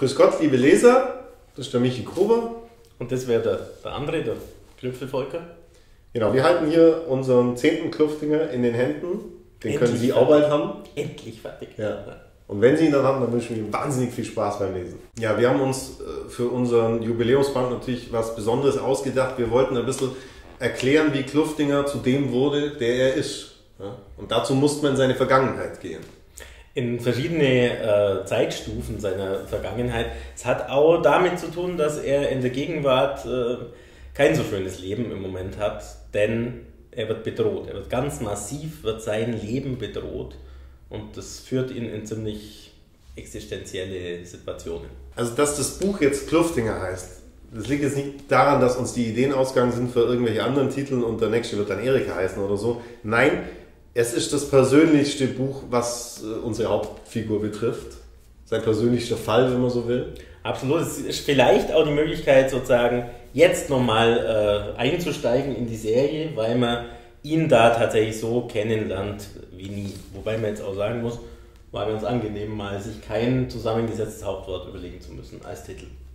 Grüß Gott, liebe Leser, das ist der Michi Gruber. Und das wäre der andere, der Klüpfelvolker. Genau, wir halten hier unseren 10. Kluftinger in den Händen. Den können Sie fertig. auch bald haben. Endlich fertig. Ja. Und wenn Sie ihn dann haben, dann wünschen wir Ihnen wahnsinnig viel Spaß beim Lesen. Ja, wir haben uns für unseren Jubiläumsband natürlich was Besonderes ausgedacht. Wir wollten ein bisschen erklären, wie Kluftinger zu dem wurde, der er ist. Ja? Und dazu musste man in seine Vergangenheit gehen. In verschiedene Zeitstufen seiner Vergangenheit. Es hat auch damit zu tun, dass er in der Gegenwart kein so schönes Leben im Moment hat, denn er wird bedroht. Er wird ganz massiv, wird sein Leben bedroht und das führt ihn in ziemlich existenzielle Situationen. Also, dass das Buch jetzt Kluftinger heißt, das liegt jetzt nicht daran, dass uns die Ideen ausgegangen sind für irgendwelche anderen Titel und der nächste wird dann Erika heißen oder so. Nein, es ist das persönlichste Buch, was unsere Hauptfigur betrifft. Sein persönlichster Fall, wenn man so will. Absolut. Es ist vielleicht auch die Möglichkeit, sozusagen jetzt nochmal einzusteigen in die Serie, weil man ihn da tatsächlich so kennenlernt wie nie. Wobei man jetzt auch sagen muss, war ganz angenehm, mal sich kein zusammengesetztes Hauptwort überlegen zu müssen als Titel.